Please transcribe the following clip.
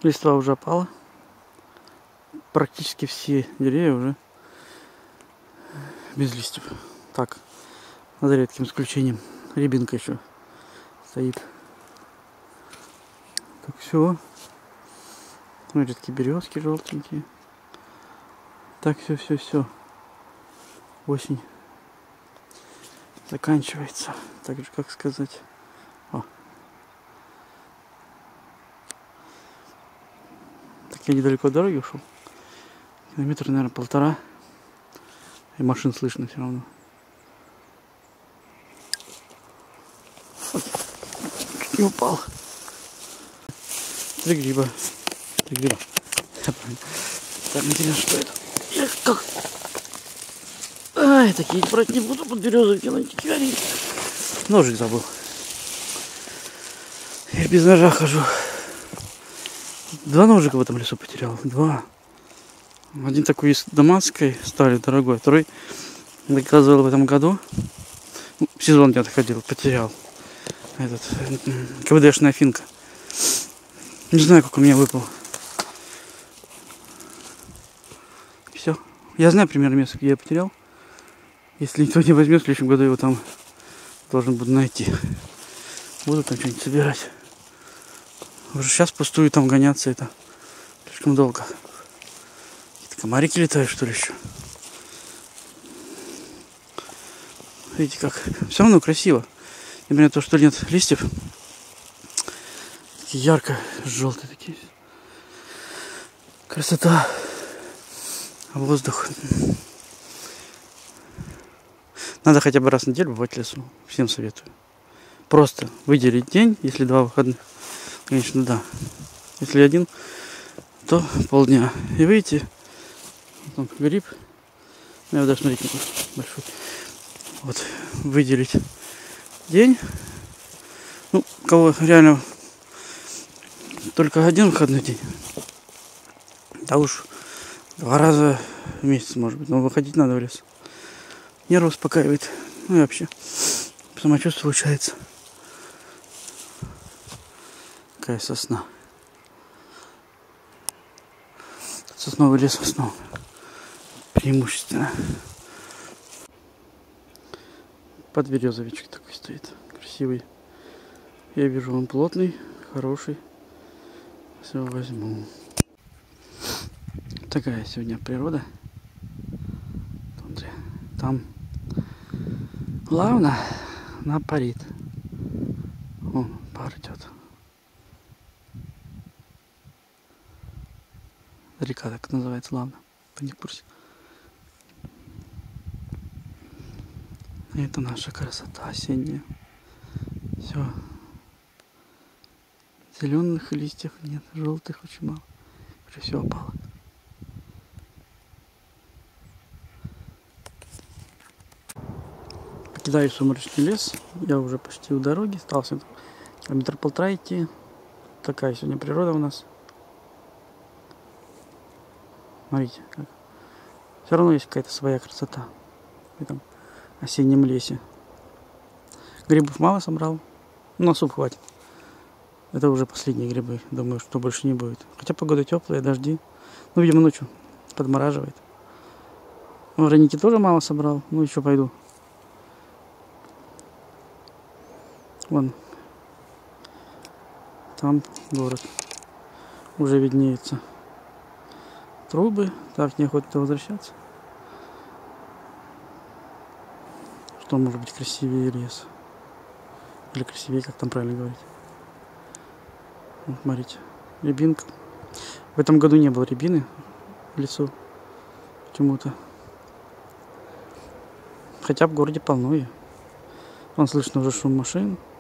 Листва уже опала. Практически все деревья уже без листьев. Так, за редким исключением. Рябинка еще стоит. Так, все. Смотрите, такие березки желтенькие. Так, все. Осень заканчивается. Так же, как сказать. О. Так, я недалеко от дороги ушел. Километр, наверное, 1,5. И машин слышно все равно. Чуть не упал. 3 гриба. 3 гриба. Так, интересно, что это? Как? Ай, такие брать не буду, под березовики на горит. Ножик забыл. Я без ножа хожу. 2 ножика в этом лесу потерял. 2. Один такой из дамасской стали, дорогой. Второй заказывал в этом году. В сезон где-то ходил, потерял. Этот КВДшная финка. Не знаю, как у меня выпал. Все. Я знаю примерно место, где я потерял. Если никто не возьмет, в следующем году его там должен буду найти. Буду там что-нибудь собирать. Уже сейчас пустую там гоняться, это слишком долго. Какие-то комарики летают, что ли, еще. Видите, как все равно красиво. Несмотря на то, что нет листьев. Такие ярко-желтые такие. Красота. Воздух. Надо хотя бы раз в неделю бывать в лесу. Всем советую. Просто выделить день, если 2 выходных. Конечно, да. Если 1, то полдня. И выйти. Там гриб. Я даже смотреть не буду. Большой. Вот. Выделить день. Ну, кого реально только 1 выходной день. Да уж 2 раза в месяц, может быть. Но выходить надо в лес. Нервы успокаивает. Ну и вообще самочувствие улучшается. Какая сосна. Сосновый лес в основном. Преимущественно. Подберезовичек такой стоит. Красивый. Я вижу, он плотный, хороший. Все, возьму. Такая сегодня природа. Там плавно напарит. О, пар идет. Река так называется, ладно. По не в курсе. Это наша красота осенняя. Все. Зеленых листьев нет, желтых очень мало. Уже все опало. Покидаю сумрачный лес. Я уже почти у дороги. Остался 1,5 километра идти. Такая сегодня природа у нас. Смотрите, как. Все равно есть какая-то своя красота в этом осеннем лесе. Грибов мало собрал. На суп хватит. Это уже последние грибы. Думаю, что больше не будет. Хотя погода теплая, дожди. Ну, видимо, ночью подмораживает. Вороники тоже мало собрал. Ну, еще пойду. Вон. Там город. Уже виднеется. Трубы. Так, неохота возвращаться. Что может быть красивее лес? Или красивее, как там правильно говорить? Вот, смотрите. Рябинка. В этом году не было рябины в лесу. Почему-то. Хотя в городе полно ее. Вон слышно уже шум машин.